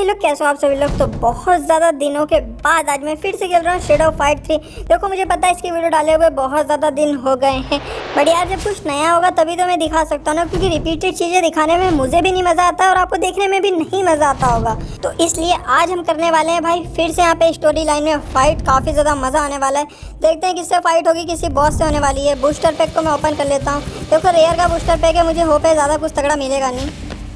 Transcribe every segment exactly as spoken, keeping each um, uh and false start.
भाई लोग, कैसे हो आप सभी लोग। तो बहुत ज़्यादा दिनों के बाद आज मैं फिर से खेल रहा हूँ शैडो फाइट थ्री। देखो मुझे पता है इसकी वीडियो डाले हुए बहुत ज़्यादा दिन हो गए हैं, बट यार जब कुछ नया होगा तभी तो मैं दिखा सकता हूँ ना, क्योंकि रिपीटेड चीज़ें दिखाने में मुझे भी नहीं मज़ा आता और आपको देखने में भी नहीं मज़ा आता होगा। तो इसलिए आज हम करने वाले हैं भाई फिर से यहाँ पे स्टोरी लाइन में फाइट। काफ़ी ज़्यादा मज़ा आने वाला है। देखते हैं किससे फाइट होगी, किसी बॉस से होने वाली है। बूस्टर पैक को मैं ओपन कर लेता हूँ। देखो रेयर का बूस्टर पैक है, मुझे होप है ज़्यादा कुछ तगड़ा मिलेगा नहीं।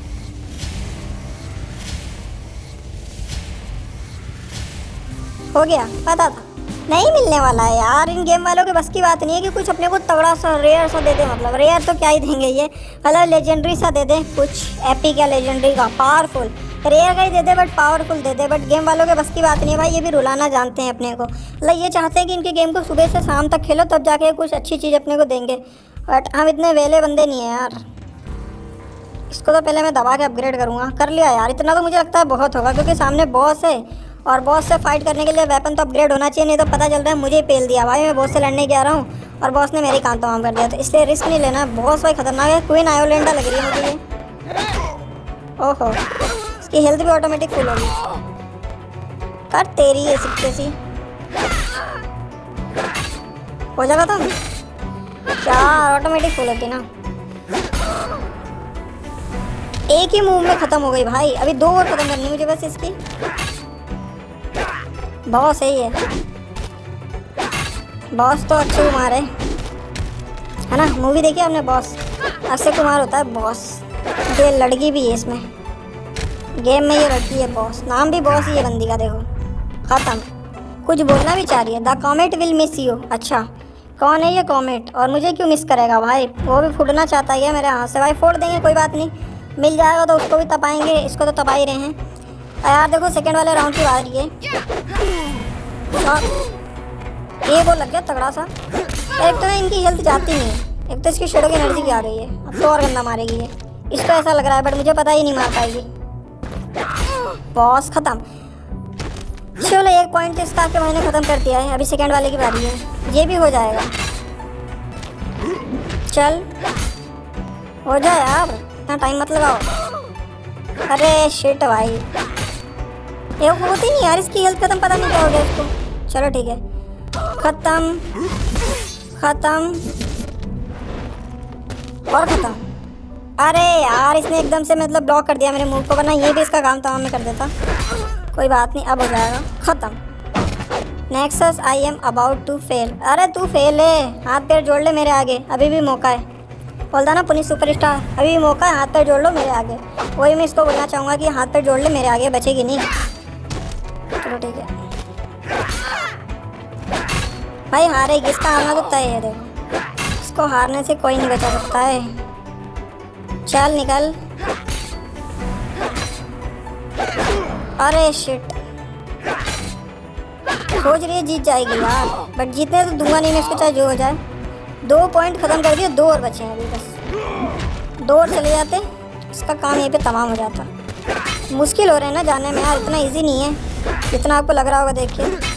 हो गया, पता था नहीं मिलने वाला है यार। इन गेम वालों के बस की बात नहीं है कि कुछ अपने को तगड़ा सा रेयर सा दे दे। मतलब रेयर तो क्या ही देंगे ये, मतलब लेजेंडरी सा दे दे, कुछ एपिक या लेजेंडरी का पावरफुल। रेयर का ही दे दे बट पावरफुल दे दे। बट गेम वालों के बस की बात नहीं है भाई, ये भी रुलाना जानते हैं अपने को। मतलब ये चाहते हैं कि इनके गेम को सुबह से शाम तक खेलो तब जाके कुछ अच्छी चीज़ अपने को देंगे। बट हम इतने वेले बंदे नहीं हैं यार। इसको तो पहले मैं दबा के अपग्रेड करूँगा। कर लिया यार, इतना तो मुझे लगता है बहुत होगा, क्योंकि सामने बॉस है और बॉस से फाइट करने के लिए वेपन तो अपग्रेड होना चाहिए, नहीं तो पता चल रहा है मुझे ही पेल दिया भाई। मैं बॉस से लड़ने जा रहा हूँ और बॉस ने मेरी कान तमाम कर दिया, तो इसलिए रिस्क नहीं लेना। बॉस भाई खतरनाक है। क्वीन आयोलेंडा लग रही है मुझे ये। ओहो, इसकी हेल्थ भी ऑटोमेटिक फुल होगी। कर तेरी है सिक्के सी हो जाएगा तो क्या ऑटोमेटिक फुल होती ना। एक ही मूव में ख़त्म हो गई भाई। अभी दो और ख़त्म करनी मुझे बस इसकी। बहुत सही है, बॉस तो अक्षय कुमार है है ना। मूवी देखी आपने बॉस? अक्षय कुमार होता है बॉस। ये लड़की भी है इसमें, गेम में ये लड़की है बॉस। नाम भी बॉस ही है बंदी का। देखो ख़त्म। कुछ बोलना भी चाह रही है। The comet will miss you. अच्छा कौन है ये कॉमेट और मुझे क्यों मिस करेगा भाई? वो भी फूटना चाहता है मेरे हाथ से। भाई फोड़ देंगे, कोई बात नहीं, मिल जाएगा तो उसको भी तपाएंगे, इसको तो तपा ही रहे हैं यार। देखो सेकंड वाले राउंड की बात है। ये वो लग गया तगड़ा सा। एक तो इनकी हेल्थ जाती नहीं है, एक तो इसकी शैडो की एनर्जी भी आ गई है। अब तो और गंदा मारेगी ये। इसको ऐसा लग रहा है बट मुझे पता ही नहीं मार पाएगी। बॉस खत्म। चलो एक पॉइंट इसका आपके भाई ने ख़त्म कर दिया है। अभी सेकंड वाले की बारी है, ये भी हो जाएगा। चल हो जाए यार, इतना टाइम मत लगाओ। अरे शिट भाई, ये होती नहीं यार। इसकी हेल्थ खत्म, पता नहीं क्या हो गया इसको। चलो ठीक है, खत्म खत्म और ख़त्म। अरे यार इसने एकदम से मतलब ब्लॉक कर दिया मेरे मूव को, वरना ये भी इसका काम तमाम में कर देता। कोई बात नहीं, अब हो जाएगा ख़त्म। Nexus I am about to fail. अरे तू फेल है, हाथ पैर जोड़ ले मेरे आगे, अभी भी मौका है। बोलता ना पुनीत सुपरस्टार, अभी भी मौका है, हाथ पैर जोड़ लो मेरे आगे। वही मैं इसको बोलना चाहूँगा कि हाथ पैर जोड़ ले मेरे आगे, बचेगी नहीं। चलो ठीक है भाई, हारेगी। इसका हारना तो तय है। देखो इसको हारने से कोई नहीं बचा सकता है। चल निकल। अरे शिट, सोच रही है जीत जाएगी यार, बट जीतने तो दूंगा नहीं मैं इसको, चाहे जो हो जाए। दो पॉइंट ख़त्म कर दिए, दो और बचे हैं अभी बस। दो और चले जाते, इसका काम यहीं पे तमाम हो जाता। मुश्किल हो रहे हैं ना जाने में यार, इतना इजी नहीं है जितना आपको लग रहा होगा देख के।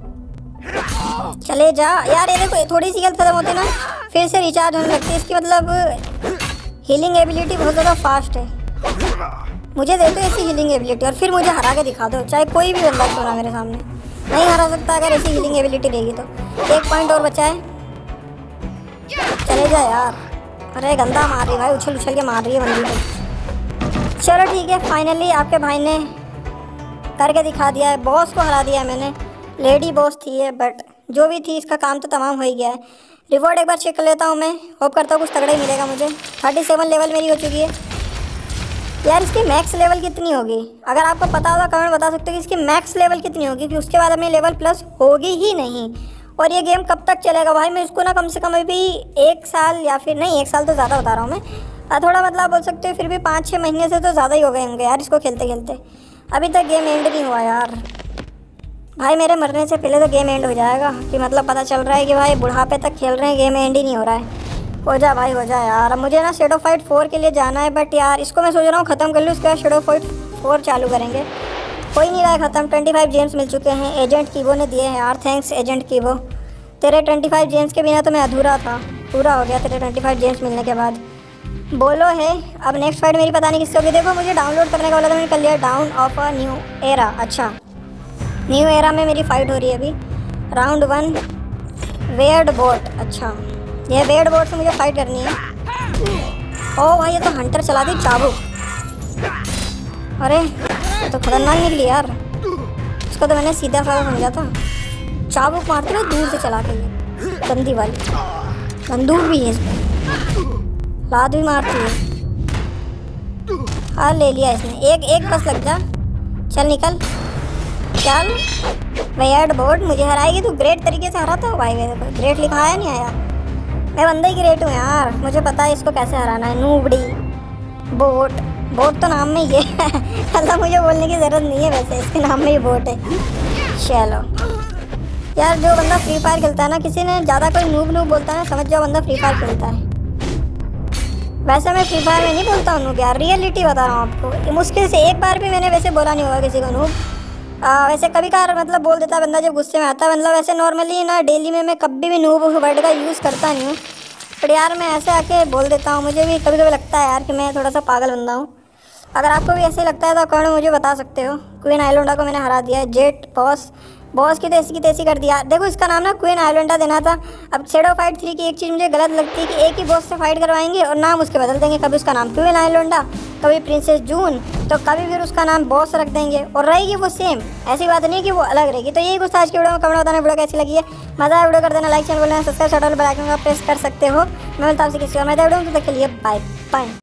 चले जा यार। ये देखो थोड़ी सी हेल्थ खत्म होती है ना, फिर से रिचार्ज होने लगती है इसकी। मतलब हीलिंग एबिलिटी बहुत ज़्यादा फास्ट है। मुझे दे दो ऐसी हीलिंग एबिलिटी और फिर मुझे हरा के दिखा दो, चाहे कोई भी बंदा क्यों ना मेरे सामने। नहीं हरा सकता अगर ऐसी हीलिंग एबिलिटी रहेगी तो। एक पॉइंट और बचा है, चले जा यार। अरे गंदा मार रही भाई, उछल उछल के मार रही है बंदी को। चलो ठीक है, फाइनली आपके भाई ने करके दिखा दिया है। बॉस को हरा दिया है मैंने। लेडी बॉस थी है बट जो भी थी इसका काम तो तमाम हो ही गया है। रिवॉर्ड एक बार चेक कर लेता हूँ मैं, होप करता हूँ कुछ तगड़ा ही मिलेगा मुझे। थर्टी सेवन लेवल मेरी हो चुकी है यार। इसकी मैक्स लेवल कितनी होगी? अगर आपको पता होगा कमेंट बता सकते हो कि इसकी मैक्स लेवल कितनी होगी, कि उसके बाद अपनी लेवल प्लस होगी ही नहीं। और ये गेम कब तक चलेगा भाई? मैं इसको ना कम से कम अभी एक साल या फिर नहीं, एक साल तो ज़्यादा बता रहा हूँ मैं, थोड़ा मतलब बोल सकते हो फिर भी पाँच छः महीने से तो ज़्यादा ही हो गए होंगे यार इसको खेलते खेलते। अभी तक गेम एंड नहीं हुआ यार भाई। मेरे मरने से पहले तो गेम एंड हो जाएगा, कि मतलब पता चल रहा है कि भाई बुढ़ापे तक खेल रहे हैं, गेम एंड ही नहीं हो रहा है। हो जा भाई हो जा यार। अब मुझे ना शैडो फाइट फोर के लिए जाना है, बट यार इसको मैं सोच रहा हूँ ख़त्म कर लूँ, उसके बाद शैडो फाइट फोर चालू करेंगे। कोई नहीं रहा है ख़त्म। ट्वेंटी फाइव जेम्स मिल चुके हैं, एजेंट कीबो ने दिए हैं यार। थैंक्स एजेंट कीबो, तेरे ट्वेंटी फाइव जेम्स के बिना तो मैं अधूरा था। पूरा हो गया तेरे ट्वेंटी फाइव जेम्स मिलने के बाद। बोलो है। अब नेक्स्ट फाइट मेरी पता नहीं किससे होगी। देखो मुझे डाउनलोड करने का बोला था, मैंने कर लिया। Dawn of a new era. अच्छा, न्यू एरा में मेरी फ़ाइट हो रही है अभी। Round one, weird bot. अच्छा, ये वेयर्ड बोट से मुझे फ़ाइट करनी है। ओ भाई, ये तो हंटर चला दी चाबुक। अरे ये तो खतरनाक निकली यार। उसको तो मैंने सीधा साधा समझा था। चाबुक मारती है दूर से चला के, ये गंदी वाली। बंदूक भी है इसमें, लात भी मारती है। हाँ ले लिया इसने। एक एक बस लग जा। चल निकल, चल। वेयर्ड बोट मुझे हराएगी तू। ग्रेट तरीके से हराता हूँ भाई। मेरे को ग्रेट लिखा आया नहीं आया। मैं बंदा ही ग्रेट हूँ यार, मुझे पता है इसको कैसे हराना है। नूबड़ी बोट, बोट तो नाम में ये है। मतलब मुझे बोलने की ज़रूरत नहीं है, वैसे इसके नाम में ही बोट है। चलो यार, जो बंदा फ्री फायर खेलता है ना, किसी ने ज़्यादा कोई नूब नूब बोलता है ना, समझ जाओ बंदा फ्री फायर खेलता है। वैसे मैं फ्री फायर में नहीं बोलता हूँ नूब यार, रियलिटी बता रहा हूँ आपको। मुश्किल से एक बार भी मैंने वैसे बोला नहीं होगा किसी को नूब। आ, वैसे कभी कभार मतलब बोल देता बंदा जब गुस्से में आता है। मतलब वैसे नॉर्मली ना डेली में मैं कभी भी नूब वर्ड का यूज़ करता नहीं हूँ, पर यार मैं ऐसे आके बोल देता हूँ। मुझे भी कभी कभी लगता है यार कि मैं थोड़ा सा पागल बंदा हूँ। अगर आपको भी ऐसे लगता है तो कमेंट में मुझे बता सकते हो। क्वीन आइलैंडा को मैंने हरा दिया है। जेट बॉस, बॉस की तैसी की तैसी कर दिया। देखो इसका नाम ना क्वीन आइलैंडा देना था। अब शैडो फाइट थ्री की एक चीज़ मुझे गलत लगती है कि एक ही बॉस से फाइट करवाएंगे और नाम उसके बदल देंगे। कभी उसका नाम क्वीन आइलैंडा, कभी प्रिंसेस जून, तो कभी फिर उसका नाम बॉस रख देंगे और रहेगी वो सेम। ऐसी बात नहीं कि वो अलग रहेगी। तो यही कुछ आज की वीडियो में कमेंट बताना। वीडियो कैसी लगी है, मजा आया वीडियो कर देना, लाइक चैनल बोलना, सब्सक्राइब शॉर्ट बेल आइकन का प्रेस कर सकते हो। मैं मिलता हूँ आपसे किसी और मैं वीडियो में, तो तक के लिए बाय बाय।